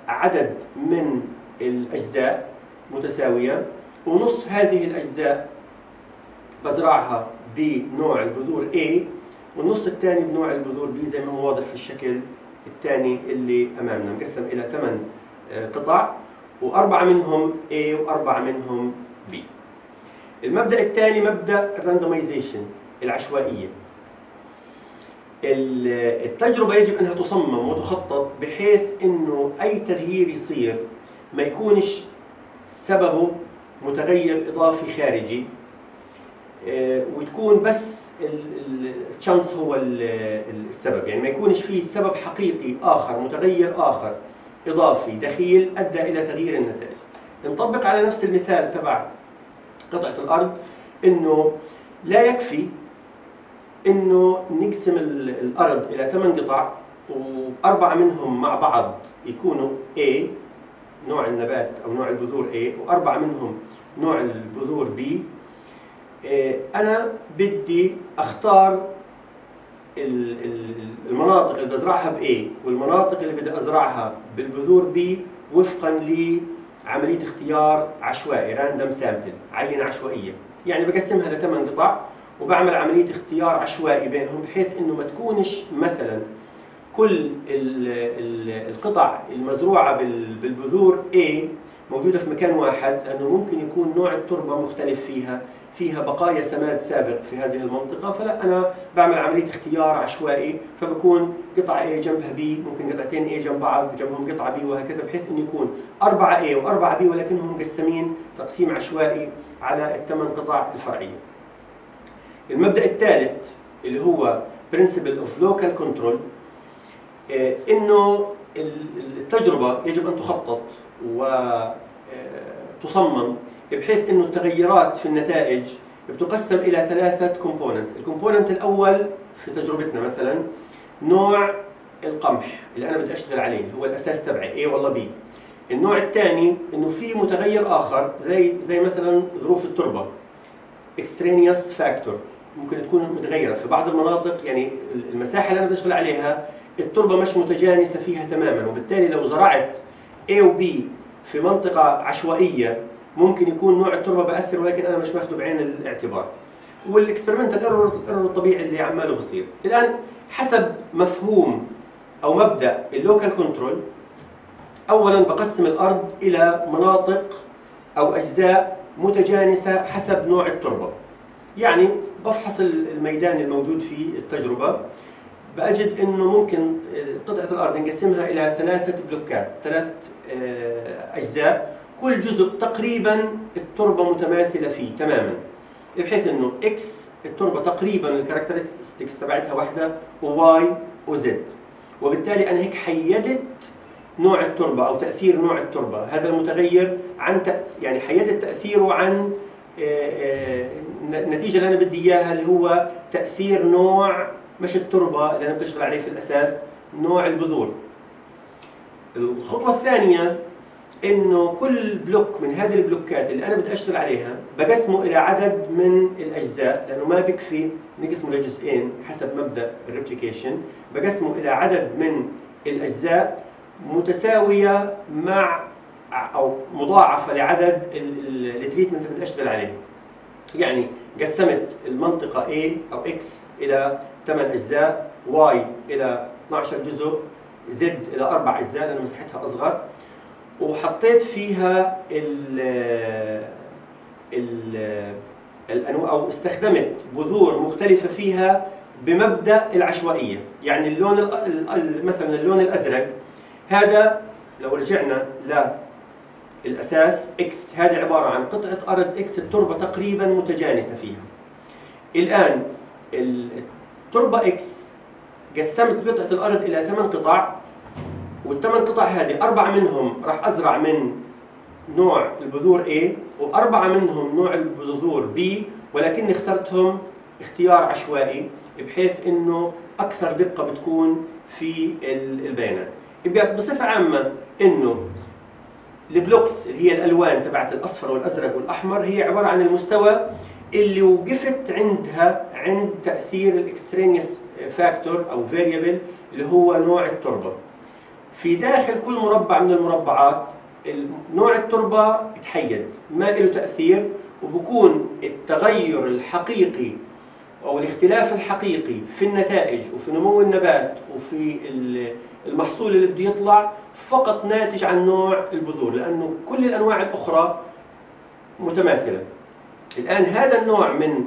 عدد من الأجزاء متساوية، ونص هذه الأجزاء بزرعها بنوع البذور A، والنص الثاني بنوع البذور B زي ما هو واضح في الشكل الثاني اللي أمامنا، مقسم إلى 8 قطع، و4 منهم A و4 منهم B. المبدأ الثاني مبدأ الراندومايزيشن، العشوائية. التجربة يجب أنها تصمم وتخطط بحيث أنه أي تغيير يصير ما يكونش سببه متغير إضافي خارجي، وتكون بس التشانس هو السبب، يعني ما يكونش فيه سبب حقيقي آخر، متغير آخر إضافي دخيل أدى إلى تغيير النتائج. نطبق على نفس المثال تبع قطعة الأرض، إنه لا يكفي إنه نقسم الأرض إلى 8 قطع و4 منهم مع بعض يكونوا A نوع النبات أو نوع البذور A، و4 منهم نوع البذور B. أنا بدي أختار المناطق اللي بزرعها ب A والمناطق اللي بدي أزرعها بالبذور B وفقاً لعملية اختيار عشوائي، راندوم سامبل، عينة عشوائية. يعني بقسمها ل 8 قطع وبعمل عملية اختيار عشوائي بينهم، بحيث إنه ما تكونش مثلاً كل القطع المزروعة بالبذور A موجودة في مكان واحد، لأنه ممكن يكون نوع التربة مختلف فيها بقايا سماد سابق في هذه المنطقة. فلا، أنا بعمل عملية اختيار عشوائي، فبكون قطعة A جنبها B، ممكن قطعتين A جنب بعض وجنبهم قطعة B، وهكذا، بحيث إنه يكون 4 A و4 B ولكنهم مقسمين تقسيم عشوائي على ال8 قطع الفرعية. المبدأ الثالث اللي هو Principle of Local Control، إنه التجربة يجب أن تخطط وتصمم بحيث إنه التغيرات في النتائج بتقسم إلى 3 كومبوننتس. الكومبوننت الأول في تجربتنا مثلا نوع القمح اللي أنا بدي أشتغل عليه، اللي هو الأساس تبعي A ولا B. النوع الثاني إنه في متغير آخر زي مثلا ظروف التربة، extraneous factor، ممكن تكون متغيرة في بعض المناطق. يعني المساحة اللي أنا بشتغل عليها التربة مش متجانسة فيها تماما، وبالتالي لو زرعت A و B في منطقة عشوائية ممكن يكون نوع التربة بأثر، ولكن أنا مش ماخده بعين الاعتبار. والاكسبيرمنتال ايرور الطبيعي اللي عماله بصير. الآن حسب مفهوم أو مبدأ اللوكال كنترول، أولا بقسم الأرض إلى مناطق أو أجزاء متجانسة حسب نوع التربة. يعني بفحص الميدان الموجود فيه التجربة، بأجد إنه ممكن قطعة الأرض نقسمها إلى 3 بلوكات، 3 أجزاء، كل جزء تقريبا التربة متماثلة فيه تماما، بحيث إنه X التربة تقريبا الكاركترستكس تبعتها واحدة، وY وZ. وبالتالي أنا هيك حيدت نوع التربة أو تأثير نوع التربة، هذا المتغير عن يعني حيدت تأثيره عن النتيجة اللي أنا بدي إياها، اللي هو تأثير نوع مش التربة اللي أنا بشتغل عليه في الأساس، نوع البذور. الخطوة الثانية إنه كل بلوك من هذه البلوكات اللي أنا بدي أشتغل عليها بقسمه إلى عدد من الأجزاء، لأنه ما بكفي نقسمه لجزئين حسب مبدأ الريبليكيشن. بقسمه إلى عدد من الأجزاء متساوية مع أو مضاعفة لعدد التريتمنت اللي بدي أشتغل عليه. يعني قسمت المنطقة A أو X إلى 8 أجزاء، Y إلى 12 جزء، Z إلى 4 أجزاء لأن مساحتها أصغر، وحطيت فيها الأنواع أو استخدمت بذور مختلفة فيها بمبدأ العشوائية. يعني اللون مثلا اللون الأزرق هذا لو رجعنا للأساس X، هذا عبارة عن قطعة أرض X التربة تقريبا متجانسة فيها. الآن التربة X قسمت قطعة الأرض إلى 8 قطع، وال8 قطع هذه 4 منهم راح أزرع من نوع البذور A، و4 منهم نوع البذور B، ولكني اخترتهم اختيار عشوائي بحيث إنه أكثر دقة بتكون في البيانات. يبقى بصفة عامة إنه البلوكس اللي هي الألوان تبعت الأصفر والأزرق والأحمر هي عبارة عن المستوى اللي وقفت عندها عند تأثير الاكسترينيوس فاكتور أو فاريبل اللي هو نوع التربة. في داخل كل مربع من المربعات نوع التربة اتحيد، ما له تأثير، وبكون التغير الحقيقي أو الاختلاف الحقيقي في النتائج وفي نمو النبات وفي المحصول اللي بده يطلع فقط ناتج عن نوع البذور، لأنه كل الأنواع الأخرى متماثلة. الآن هذا النوع من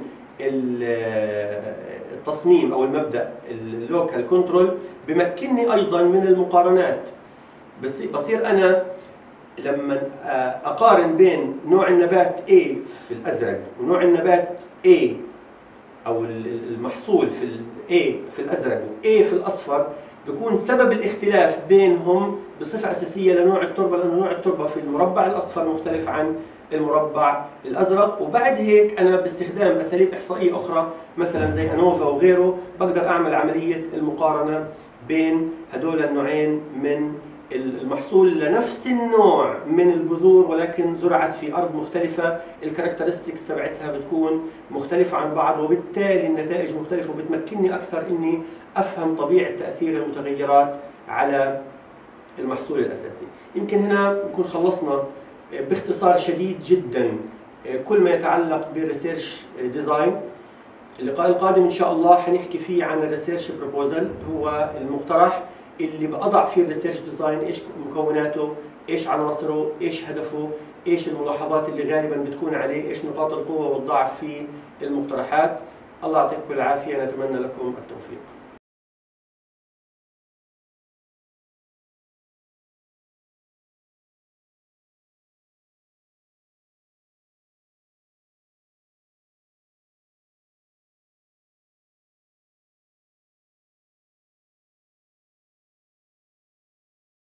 التصميم أو المبدأ اللوكال كنترول بمكنني أيضا من المقارنات. بصير أنا لما أقارن بين نوع النبات A في الأزرق ونوع النبات A أو المحصول في A في الأزرق و A في الأصفر، بيكون سبب الاختلاف بينهم بصفة أساسية لنوع التربة، لأن نوع التربة في المربع الأصفر مختلف عن المربع الأزرق. وبعد هيك أنا باستخدام أساليب إحصائية أخرى مثلا زي أنوفا وغيره بقدر أعمل عملية المقارنة بين هدول النوعين من المحصول لنفس النوع من البذور، ولكن زرعت في أرض مختلفة، الكاركترستكس تبعتها بتكون مختلفة عن بعض، وبالتالي النتائج مختلفة، وبتمكنني أكثر إني أفهم طبيعة تأثير المتغيرات على المحصول الأساسي. يمكن هنا نكون خلصنا باختصار شديد جدا كل ما يتعلق بالريسيرش ديزاين. اللقاء القادم إن شاء الله حنحكي فيه عن الريسيرش بروبوزل، هو المقترح اللي بأضع فيه الريسيرش ديزاين، ايش مكوناته، ايش عناصره، ايش هدفه، ايش الملاحظات اللي غالبا بتكون عليه، ايش نقاط القوة والضعف في المقترحات. الله يعطيكم العافية، نتمنى لكم التوفيق.